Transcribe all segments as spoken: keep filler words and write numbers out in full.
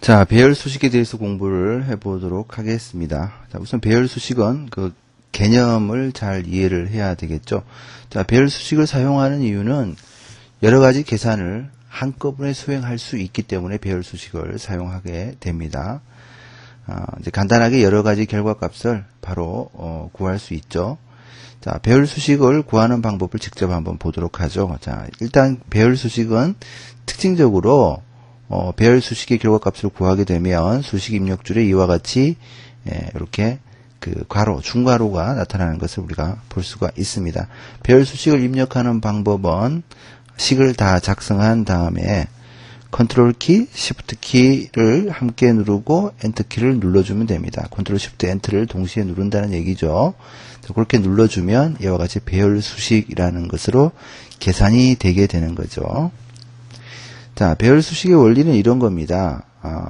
자, 배열 수식에 대해서 공부를 해보도록 하겠습니다. 자, 우선 배열 수식은 그 개념을 잘 이해를 해야 되겠죠. 자, 배열 수식을 사용하는 이유는 여러 가지 계산을 한꺼번에 수행할 수 있기 때문에 배열 수식을 사용하게 됩니다. 아, 이제 간단하게 여러 가지 결과값을 바로 어, 구할 수 있죠. 자, 배열 수식을 구하는 방법을 직접 한번 보도록 하죠. 자, 일단 배열 수식은 특징적으로 어, 배열 수식의 결과값을 구하게 되면 수식 입력줄에 이와 같이 예, 이렇게 그 괄호, 중괄호가 나타나는 것을 우리가 볼 수가 있습니다. 배열 수식을 입력하는 방법은 식을 다 작성한 다음에 컨트롤 키, 시프트 키를 함께 누르고 엔터 키를 눌러주면 됩니다. 컨트롤 시프트 엔터를 동시에 누른다는 얘기죠. 그렇게 눌러주면 이와 같이 배열 수식이라는 것으로 계산이 되게 되는 거죠. 자, 배열 수식의 원리는 이런 겁니다. 아,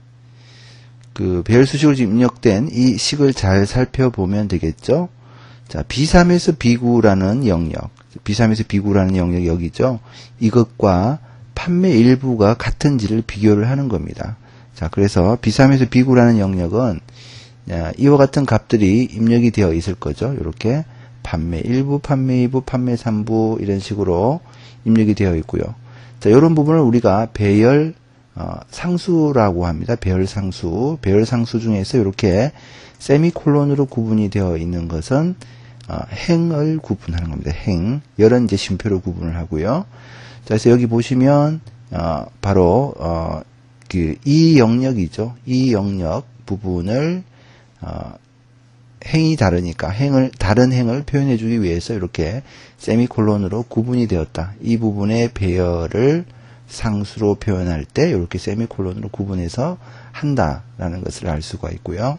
그 배열 수식으로 입력된 이 식을 잘 살펴보면 되겠죠. 자, 비 삼에서 비 구라는 영역, 비 삼에서 비 구라는 영역이 여기죠. 이것과 판매 일부가 같은지를 비교를 하는 겁니다. 자, 그래서 비 삼에서 비 구라는 영역은 이와 같은 값들이 입력이 되어 있을 거죠. 이렇게 판매 일부, 판매 이부, 판매 삼부 이런 식으로 입력이 되어 있고요. 자, 이런 부분을 우리가 배열 어, 상수라고 합니다. 배열 상수. 배열 상수 중에서 이렇게 세미콜론으로 구분이 되어 있는 것은 어, 행을 구분하는 겁니다. 행. 열은 이제 쉼표로 구분을 하고요. 자, 그래서 여기 보시면 어, 바로 어, 그 이 영역이죠. 이 영역 부분을 어, 행이 다르니까 행을 다른 행을 표현해 주기 위해서 이렇게 세미콜론으로 구분이 되었다. 이 부분의 배열을 상수로 표현할 때 이렇게 세미콜론으로 구분해서 한다라는 것을 알 수가 있고요.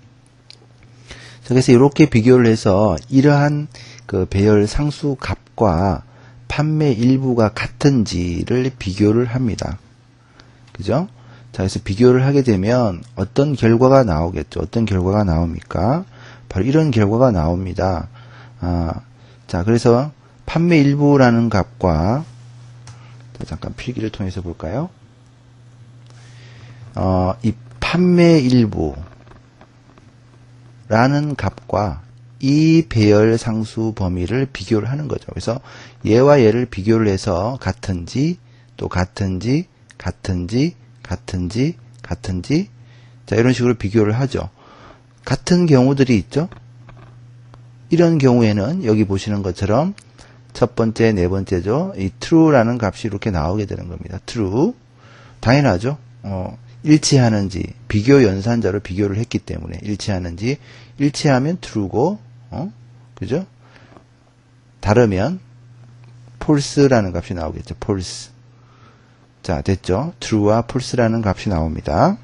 그래서 이렇게 비교를 해서 이러한 그 배열 상수 값과 판매 일부가 같은지를 비교를 합니다. 그죠? 자, 그래서 비교를 하게 되면 어떤 결과가 나오겠죠? 어떤 결과가 나옵니까? 바로 이런 결과가 나옵니다. 아, 자, 그래서 판매 일부라는 값과 잠깐 필기를 통해서 볼까요? 어, 이 판매 일부라는 값과 이 배열 상수 범위를 비교를 하는 거죠. 그래서 얘와 얘를 비교를 해서 같은지, 또 같은지, 같은지, 같은지, 같은지, 자, 이런 식으로 비교를 하죠. 같은 경우들이 있죠. 이런 경우에는 여기 보시는 것처럼 첫 번째, 네 번째죠. 이 true라는 값이 이렇게 나오게 되는 겁니다. true. 당연하죠. 어, 일치하는지 비교 연산자로 비교를 했기 때문에 일치하는지 일치하면 true고, 어, 그죠? 다르면 false라는 값이 나오겠죠. false. 자, 됐죠? true와 false라는 값이 나옵니다.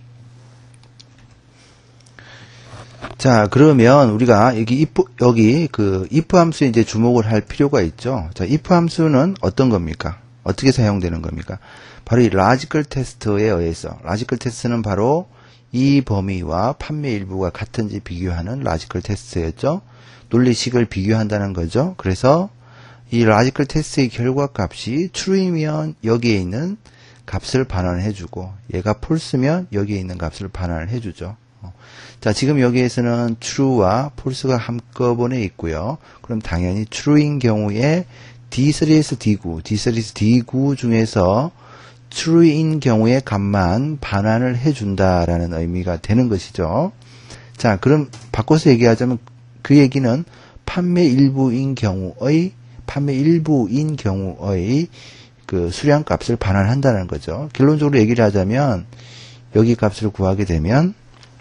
자, 그러면 우리가 여기 if, 여기 그 if 함수에 이제 주목을 할 필요가 있죠. 자, if 함수는 어떤 겁니까? 어떻게 사용되는 겁니까? 바로 이 logical test에 의해서, logical test는 바로 이 범위와 판매 일부가 같은지 비교하는 logical test였죠. 논리식을 비교한다는 거죠. 그래서 이 logical test의 결과값이 true이면 여기에 있는 값을 반환해주고, 얘가 false면 여기에 있는 값을 반환을 해주죠. 자, 지금 여기에서는 true와 false가 한꺼번에 있고요. 그럼 당연히 true인 경우에 디 쓰리에서 디 구, 디 쓰리에서 디 구 중에서 true인 경우의 값만 반환을 해준다라는 의미가 되는 것이죠. 자, 그럼 바꿔서 얘기하자면 그 얘기는 판매 일부인 경우의, 판매 일부인 경우의 그 수량값을 반환한다는 거죠. 결론적으로 얘기를 하자면 여기 값을 구하게 되면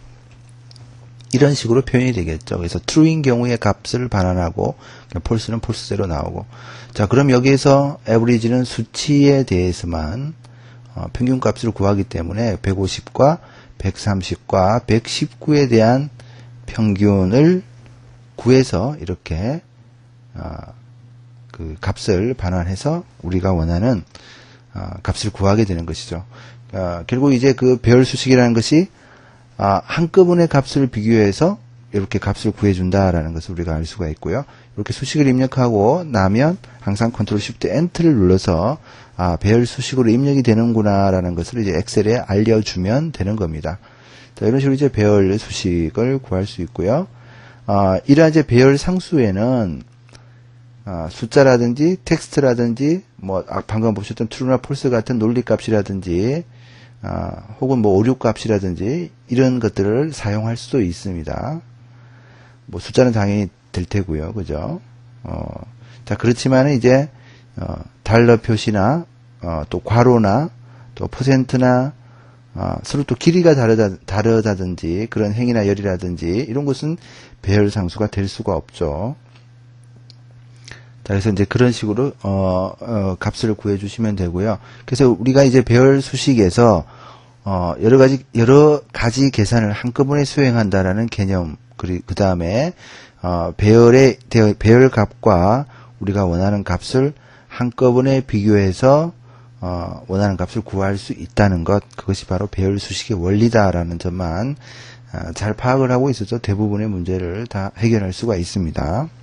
이런 식으로 표현이 되겠죠. 그래서 true인 경우의 값을 반환하고 false는 false대로 나오고. 자, 그럼 여기에서 average는 수치에 대해서만 어, 평균값을 구하기 때문에 백오십과 백삼십과 백십구에 대한 평균을 구해서 이렇게 어, 그 값을 반환해서 우리가 원하는 어, 값을 구하게 되는 것이죠. 어, 결국 이제 그 배열 수식이라는 것이 아, 한꺼번에 값을 비교해서 이렇게 값을 구해준다라는 것을 우리가 알 수가 있고요. 이렇게 수식을 입력하고 나면 항상 컨트롤 쉬프트 엔터를 눌러서 아, 배열 수식으로 입력이 되는구나라는 것을 이제 엑셀에 알려주면 되는 겁니다. 자, 이런 식으로 이제 배열 수식을 구할 수 있고요. 아, 이러한 이제 배열 상수에는 아, 숫자라든지 텍스트라든지 뭐 아, 방금 보셨던 true나 false 같은 논리 값이라든지 아, 혹은 뭐 오류 값이라든지 이런 것들을 사용할 수도 있습니다. 뭐 숫자는 당연히 될 테고요, 그죠? 어, 자 그렇지만 이제 어, 달러 표시나 어, 또 괄호나 또 퍼센트나 어, 서로 또 길이가 다르다, 다르다든지 그런 행이나 열이라든지 이런 것은 배열 상수가 될 수가 없죠. 자, 그래서 이제 그런 식으로 어, 어, 값을 구해 주시면 되고요. 그래서 우리가 이제 배열 수식에서 어, 여러 가지 여러 가지 계산을 한꺼번에 수행한다라는 개념, 그 다음에 어, 배열의 배열 값과 우리가 원하는 값을 한꺼번에 비교해서 어, 원하는 값을 구할 수 있다는 것, 그것이 바로 배열 수식의 원리다라는 점만 어, 잘 파악을 하고 있어서 대부분의 문제를 다 해결할 수가 있습니다.